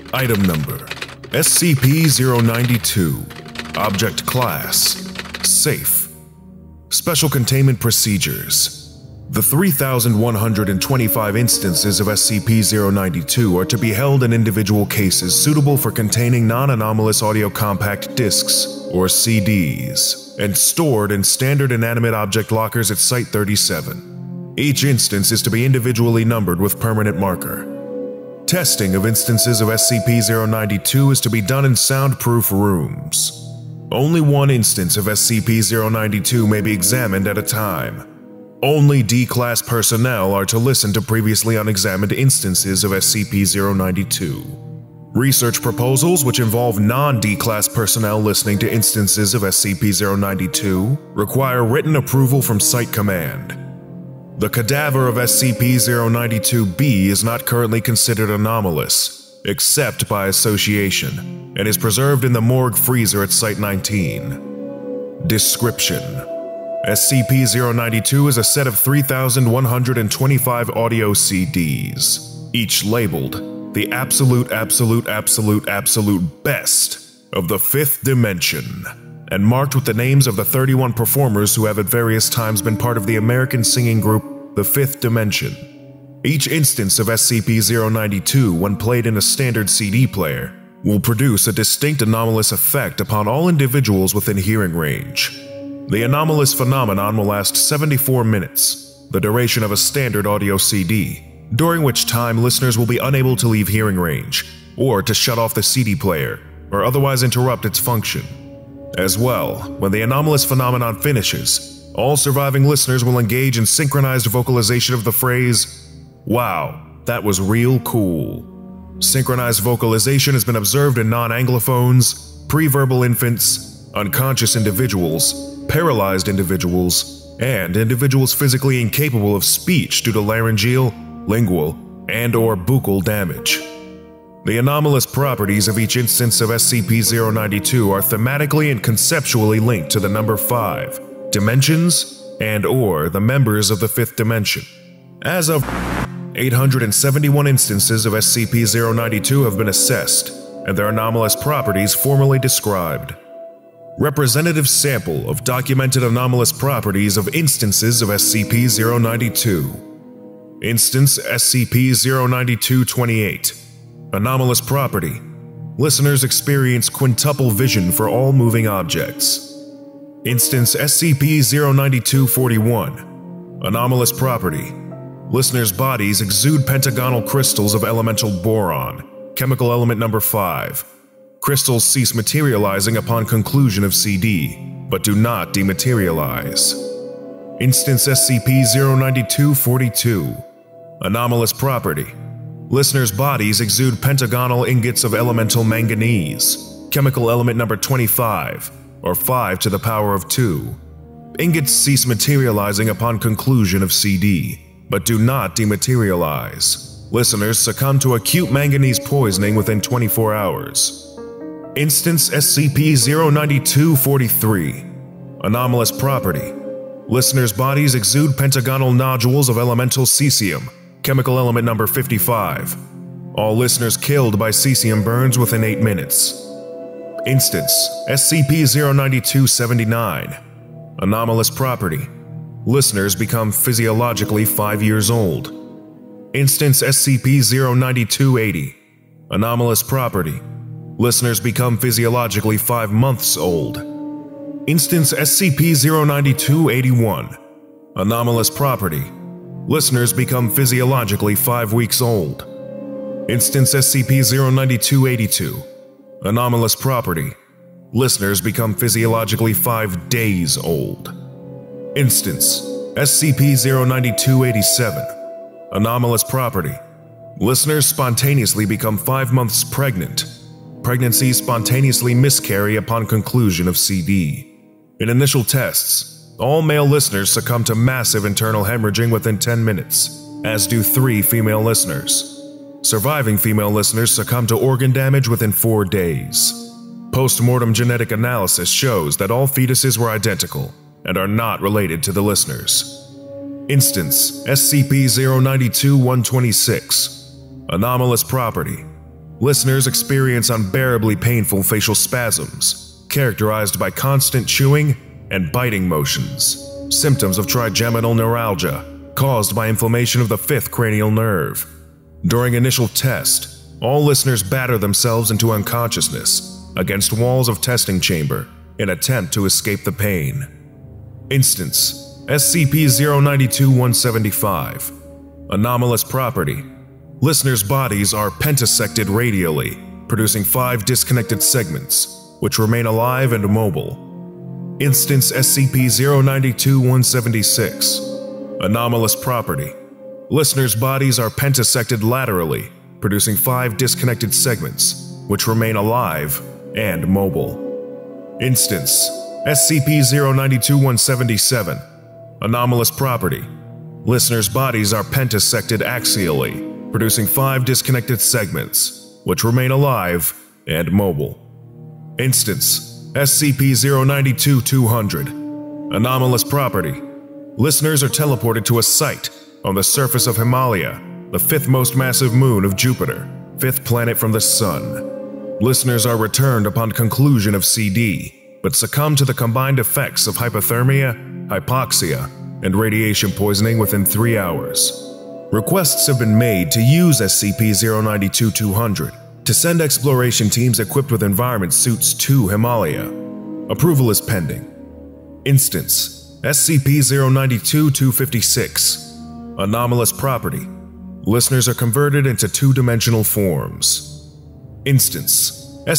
Item Number: SCP-092. Object Class: Safe. Special Containment Procedures: the 3,125 instances of SCP-092 are to be held in individual cases suitable for containing non-anomalous audio compact discs, or CDs, and stored in standard inanimate object lockers at Site-37. Each instance is to be individually numbered with permanent marker. Testing of instances of SCP-092 is to be done in soundproof rooms. Only one instance of SCP-092 may be examined at a time. Only D-Class personnel are to listen to previously unexamined instances of SCP-092. Research proposals which involve non-D-Class personnel listening to instances of SCP-092 require written approval from Site Command. The cadaver of SCP-092-B is not currently considered anomalous, except by association, and is preserved in the morgue freezer at Site-19. Description: SCP-092 is a set of 3,125 audio CDs, each labeled the absolute best of the fifth dimension, and marked with the names of the 31 performers who have at various times been part of the American singing group The Fifth Dimension. Each instance of SCP-092, when played in a standard CD player, will produce a distinct anomalous effect upon all individuals within hearing range. The anomalous phenomenon will last 74 minutes, the duration of a standard audio CD, during which time listeners will be unable to leave hearing range, or to shut off the CD player, or otherwise interrupt its function. As well, when the anomalous phenomenon finishes, all surviving listeners will engage in synchronized vocalization of the phrase, "Wow, that was real cool." Synchronized vocalization has been observed in non-anglophones, pre-verbal infants, unconscious individuals, paralyzed individuals, and individuals physically incapable of speech due to laryngeal, lingual, and/or buccal damage. The anomalous properties of each instance of SCP-092 are thematically and conceptually linked to the number 5, dimensions, and/or the members of the fifth dimension. As of 871 instances of SCP-092 have been assessed, and their anomalous properties formally described. Representative sample of documented anomalous properties of instances of SCP-092. Instance SCP-092-28. Anomalous property: listeners experience quintuple vision for all moving objects. Instance SCP-092-41. Anomalous property: listeners' bodies exude pentagonal crystals of elemental boron, chemical element number 5. Crystals cease materializing upon conclusion of CD, but do not dematerialize. Instance SCP-092-42. Anomalous property: listeners' bodies exude pentagonal ingots of elemental manganese, chemical element number 25, or 5 to the power of 2. Ingots cease materializing upon conclusion of CD, but do not dematerialize. Listeners succumb to acute manganese poisoning within 24 hours. Instance SCP-092-43. Anomalous property: listeners' bodies exude pentagonal nodules of elemental cesium, chemical element number 55. All listeners killed by cesium burns within 8 minutes. Instance SCP-092-79. Anomalous property: listeners become physiologically 5 years old. Instance SCP-092-80. Anomalous property: listeners become physiologically 5 months old. Instance SCP-092-81. Anomalous property: listeners become physiologically 5 weeks old. Instance SCP-092-82. Anomalous property: listeners become physiologically 5 days old. Instance SCP-092-87. Anomalous property: listeners spontaneously become 5 months pregnant. Pregnancies spontaneously miscarry upon conclusion of CD. In initial tests, all male listeners succumb to massive internal hemorrhaging within 10 minutes, as do 3 female listeners. Surviving female listeners succumb to organ damage within 4 days. Post-mortem genetic analysis shows that all fetuses were identical and are not related to the listeners. Instance SCP-092-126. Anomalous property: Listeners experience unbearably painful facial spasms, characterized by constant chewing and biting motions, symptoms of trigeminal neuralgia, caused by inflammation of the fifth cranial nerve. During initial test, all listeners batter themselves into unconsciousness against walls of testing chamber in attempt to escape the pain. Instance: SCP-092-175. Anomalous property: listeners' bodies are pentasected radially, producing 5 disconnected segments, which remain alive and mobile. Instance: SCP-092-176. Anomalous property: listeners' bodies are pentasected laterally, producing 5 disconnected segments, which remain alive and mobile. Instance: SCP-092-177. Anomalous property: listeners' bodies are pentasected axially, producing 5 disconnected segments, which remain alive and mobile. Instance: SCP-092-200. Anomalous property: listeners are teleported to a site on the surface of Himalaya, the 5th most massive moon of Jupiter, 5th planet from the Sun. Listeners are returned upon conclusion of CD, but succumb to the combined effects of hypothermia, hypoxia, and radiation poisoning within 3 hours. Requests have been made to use SCP-092-200 to send exploration teams equipped with environment suits to Himalaya. Approval is pending. Instance: SCP-092-256. Anomalous property: listeners are converted into 2-dimensional forms. Instance: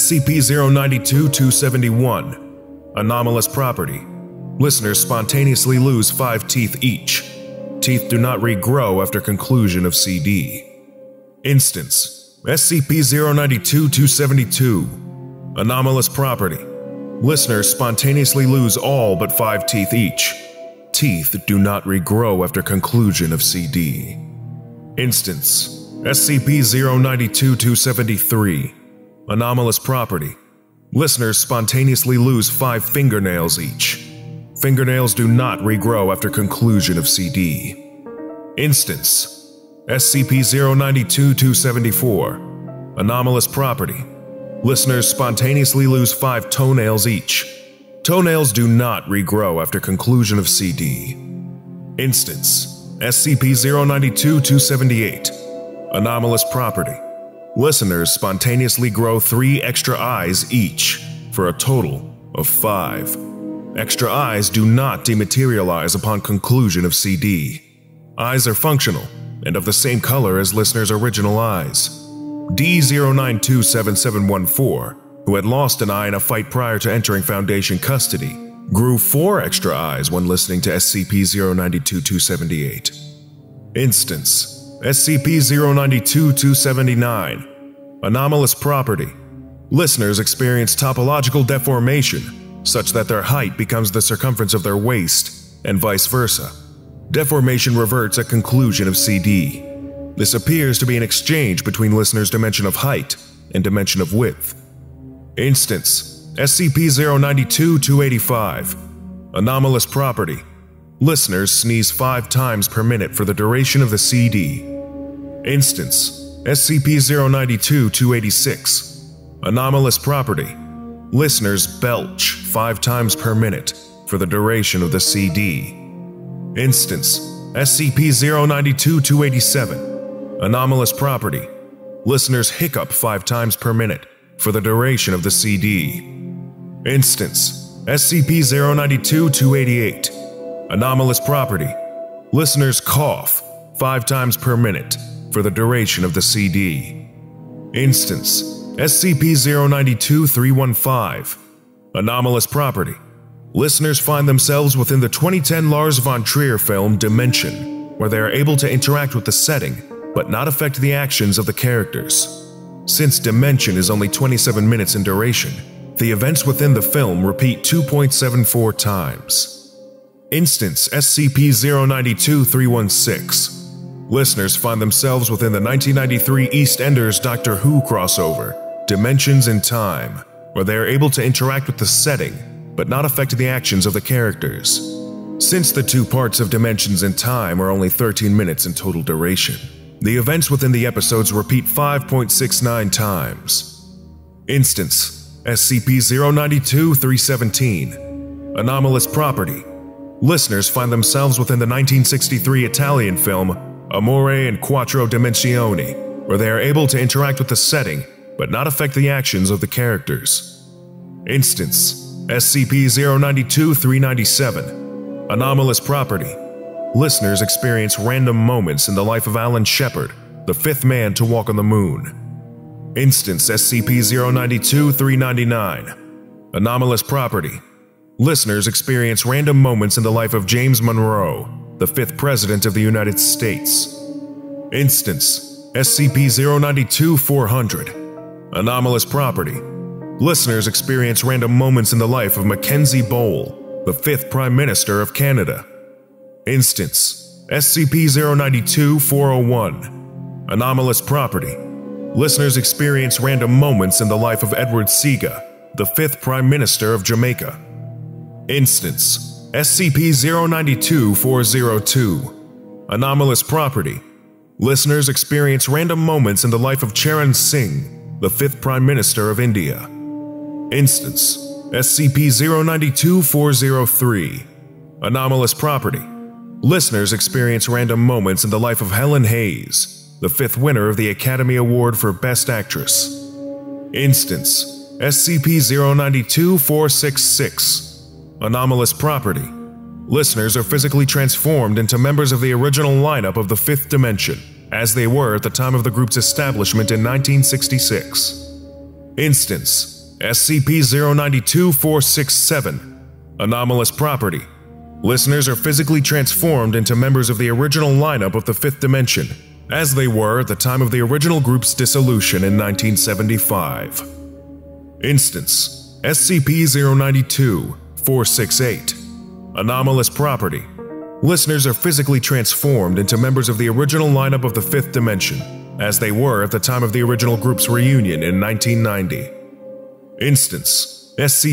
SCP-092-271. Anomalous property: listeners spontaneously lose 5 teeth each. Teeth do not regrow after conclusion of CD. Instance: SCP-092-272. Anomalous property: listeners spontaneously lose all but 5 teeth each. Teeth do not regrow after conclusion of CD. Instance: SCP-092-273. Anomalous property: listeners spontaneously lose 5 fingernails each. Fingernails do not regrow after conclusion of CD. Instance: SCP-092-274. Anomalous property: listeners spontaneously lose 5 toenails each. Toenails do not regrow after conclusion of CD. Instance: SCP-092-278. Anomalous property: listeners spontaneously grow 3 extra eyes each, for a total of 5. Extra eyes do not dematerialize upon conclusion of CD. Eyes are functional and of the same color as listeners' original eyes. D-092-7714, who had lost an eye in a fight prior to entering Foundation custody, grew 4 extra eyes when listening to SCP-092-278. Instance: SCP-092-279. Anomalous property: listeners experience topological deformation, such that their height becomes the circumference of their waist, and vice versa. Deformation reverts at conclusion of CD. This appears to be an exchange between listeners' dimension of height and dimension of width. Instance: SCP-092-285. Anomalous property: listeners sneeze 5 times per minute for the duration of the CD. Instance: SCP-092-286. Anomalous property: listeners belch 5 times per minute for the duration of the CD. Instance: SCP-092-287. Anomalous property: listeners hiccup 5 times per minute for the duration of the CD. Instance: SCP-092-288. Anomalous property: listeners cough 5 times per minute for the duration of the CD. Instance: SCP-092-315. Anomalous property: listeners find themselves within the 2010 Lars von Trier film Dimension, where they are able to interact with the setting but not affect the actions of the characters. Since Dimension is only 27 minutes in duration, the events within the film repeat 2.74 times. Instance: SCP-092-316. Listeners find themselves within the 1993 EastEnders Doctor Who crossover, Dimensions in Time, where they are able to interact with the setting, but not affect the actions of the characters. Since the 2 parts of Dimensions in Time are only 13 minutes in total duration, The events within the episodes repeat 5.69 times. Instance: SCP-092-317. Anomalous property. Listeners find themselves within the 1963 Italian film Amore in Quattro Dimensioni, where they are able to interact with the setting but not affect the actions of the characters. Instance: SCP-092-397. Anomalous property. Listeners experience random moments in the life of Alan Shepard, the fifth man to walk on the moon. Instance: SCP-092-399. Anomalous property. Listeners experience random moments in the life of James Monroe, the fifth president of the United States. Instance: SCP-092-400. Anomalous property. Listeners experience random moments in the life of Mackenzie Bowell, the fifth Prime Minister of Canada. Instance: SCP-092-401. Anomalous property. Listeners experience random moments in the life of Edward Seaga, the fifth Prime Minister of Jamaica. Instance: SCP-092-402. Anomalous property. Listeners experience random moments in the life of Charan Singh, the fifth Prime Minister of India. Instance: SCP-092-403. Anomalous property. Listeners experience random moments in the life of Helen Hayes, the fifth winner of the Academy Award for Best Actress. Instance: SCP-092-466. Anomalous property. Listeners are physically transformed into members of the original lineup of the Fifth Dimension, as they were at the time of the group's establishment in 1966. Instance: SCP-092-467. Anomalous property. Listeners are physically transformed into members of the original lineup of the Fifth Dimension, as they were at the time of the original group's dissolution in 1975. Instance: SCP-092-468. Anomalous property. Listeners are physically transformed into members of the original lineup of the Fifth Dimension, as they were at the time of the original group's reunion in 1990. Instance: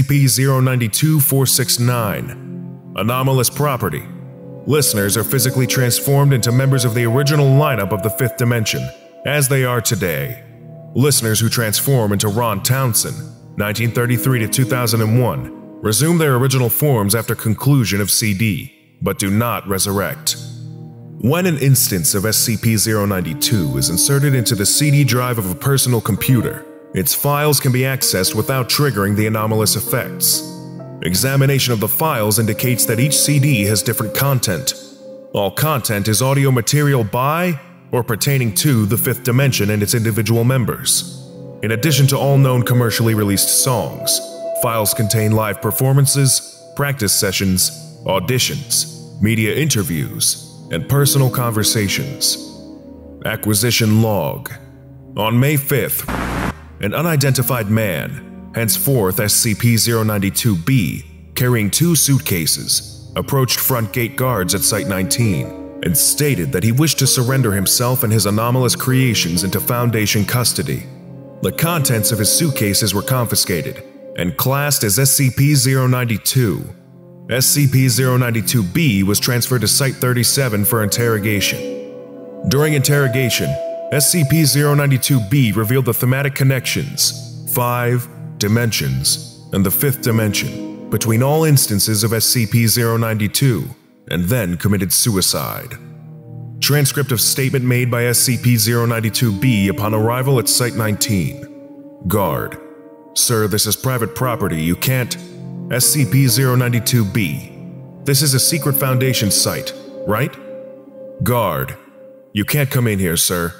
SCP-092-469. Anomalous property. Listeners are physically transformed into members of the original lineup of the Fifth Dimension, as they are today. Listeners who transform into Ron Townsend, 1933 to 2001, resume their original forms after conclusion of CD, but do not resurrect. When an instance of SCP-092 is inserted into the CD drive of a personal computer, its files can be accessed without triggering the anomalous effects. Examination of the files indicates that each CD has different content. All content is audio material by or pertaining to the Fifth Dimension and its individual members. In addition to all known commercially released songs, files contain live performances, practice sessions, auditions, media interviews, and personal conversations. Acquisition log. On May 5th, an unidentified man, henceforth SCP-092-B, carrying 2 suitcases, approached front gate guards at Site-19 and stated that he wished to surrender himself and his anomalous creations into Foundation custody. The contents of his suitcases were confiscated and classed as SCP-092. SCP-092-B was transferred to Site-37 for interrogation. During interrogation, SCP-092-B revealed the thematic connections, 5 dimensions, and the Fifth Dimension between all instances of SCP-092, and then committed suicide. Transcript of statement made by SCP-092-B upon arrival at Site-19. Guard: Sir, this is private property, you can't… SCP-092-B: This is a secret Foundation site, right? Guard: You can't come in here, sir.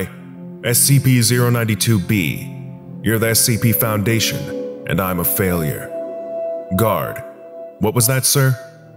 SCP-092-B: You're the SCP Foundation, and I'm a failure. Guard: What was that, sir?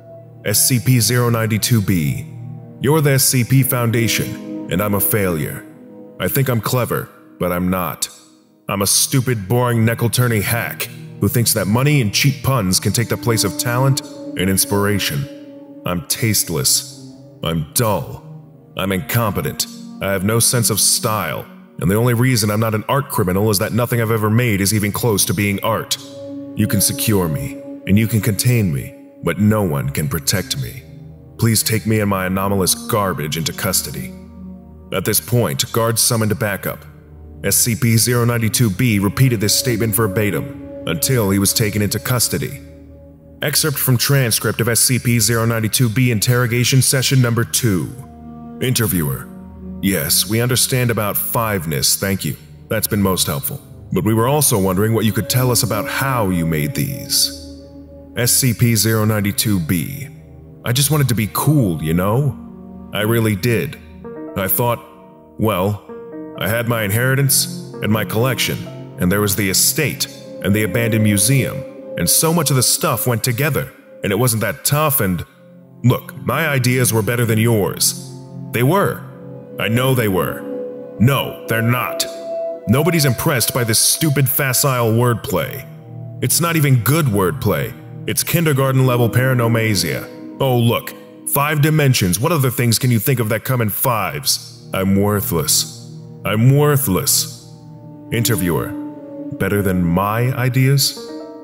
SCP-092-B: You're the SCP Foundation, and I'm a failure. I think I'm clever, but I'm not. I'm a stupid, boring, knuckle-turning hack who thinks that money and cheap puns can take the place of talent and inspiration. I'm tasteless. I'm dull. I'm incompetent. I have no sense of style. And the only reason I'm not an art criminal is that nothing I've ever made is even close to being art. You can secure me, and you can contain me, but no one can protect me. Please take me and my anomalous garbage into custody. At this point, guards summoned backup. SCP-092-B repeated this statement verbatim until he was taken into custody. Excerpt from transcript of SCP-092-B interrogation session number 2. Interviewer: Yes, we understand about fiveness, thank you. That's been most helpful. But we were also wondering what you could tell us about how you made these. SCP-092-B: I just wanted to be cool, you know? I really did. I thought, well, I had my inheritance and my collection, and there was the estate and the abandoned museum, and so much of the stuff went together, and it wasn't that tough, and look, my ideas were better than yours. They were. I know they were. No, they're not. Nobody's impressed by this stupid facile wordplay. It's not even good wordplay. It's kindergarten-level paranomasia. Oh look, 5 dimensions, what other things can you think of that come in 5s? I'm worthless. I'm worthless. Interviewer: Better than my ideas?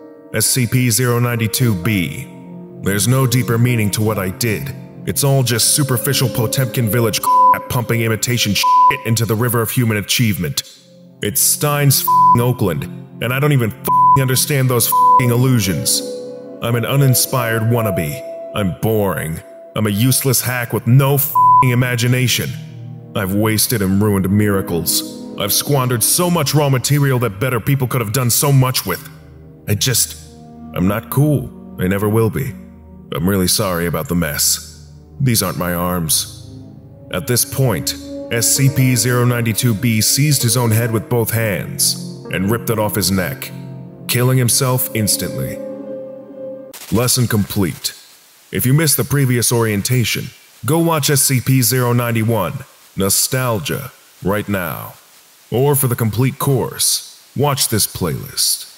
SCP-092-B: There's no deeper meaning to what I did. It's all just superficial Potemkin village crap pumping imitation shit into the river of human achievement. It's Stein's Oakland, and I don't even understand those illusions. I'm an uninspired wannabe. I'm boring. I'm a useless hack with no imagination. I've wasted and ruined miracles. I've squandered so much raw material that better people could have done so much with. I'm not cool. I never will be. I'm really sorry about the mess. These aren't my arms. At this point, SCP-092-B seized his own head with both hands and ripped it off his neck, killing himself instantly. Lesson complete. If you missed the previous orientation, go watch SCP-091, Nostalgia, right now. Or for the complete course, watch this playlist.